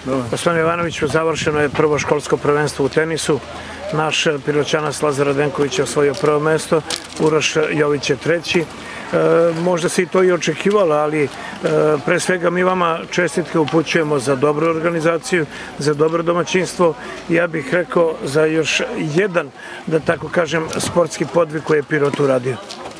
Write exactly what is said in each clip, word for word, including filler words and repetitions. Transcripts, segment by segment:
Gospodine Jovanoviću, završeno je prvo školsko prvenstvo u tenisu. Naš Piroćanac Lazar Radenković je osvojio prvo mesto, Uroš Jović je treći. Možda se i to i očekivalo, ali pre svega mi vama čestitke upućujemo za dobru organizaciju, za dobro domaćinstvo. Ja bih rekao za još jedan, da tako kažem, sportski podvig koji je Pirot uradio.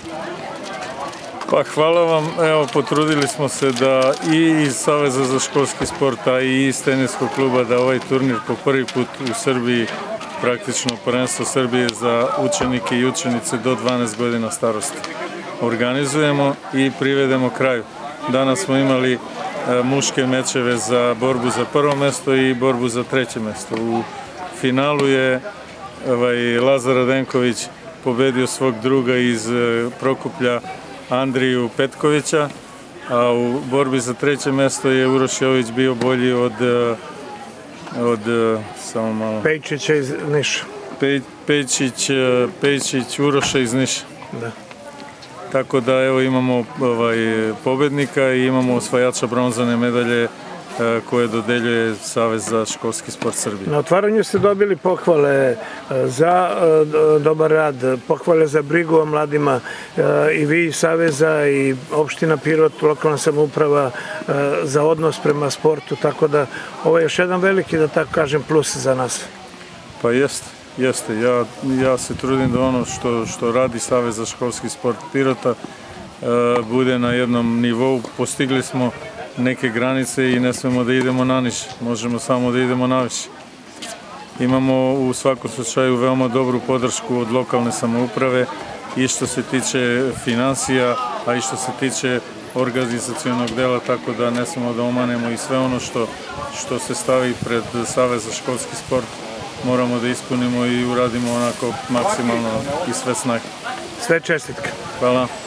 Pa hvala vam, evo potrudili smo se da i iz Saveza za školski sport, a i iz teniskog kluba da ovaj turnir po prvi put u Srbiji, praktično prvenstvo Srbije za učenike i učenice do dvanaest godina starosti, organizujemo i privedemo kraju. Danas smo imali muške mečeve za borbu za prvo mesto i borbu za treće mesto. U finalu je Lazar Radenković pobedio svog druga iz Prokuplja, Andriju Petkovića, a u borbi za treće mesto je Uroš Jović bio bolji od od samo malo Pejčića iz Niša. Pejčić, Pejčić Uroša iz Niša. Da. Tako da evo imamo pobednika i imamo osvajača bronzane medalje koje dodeljuje Savez za školski sport Srbije. Na otvaranju ste dobili pohvale za dobar rad, pohvale za brigu o mladima, i vi iz Saveza i opština Pirot, lokalna samouprava, za odnos prema sportu, tako da ovo je još jedan veliki, da tako kažem, plus za nas. Pa jeste, jeste. Ja se trudim da ono što radi Savez za školski sport Pirota bude na jednom nivou. Postigli smo neke granice i ne smemo da idemo na niš, možemo samo da idemo na više. Imamo u svakom slučaju veoma dobru podršku od lokalne samouprave i što se tiče finansija, a i što se tiče organizacionog dela, tako da ne smemo da omanemo i sve ono što se stavi pred Savez za školski sport moramo da ispunimo i uradimo onako maksimalno i sve snage. Sve čestitke. Hvala.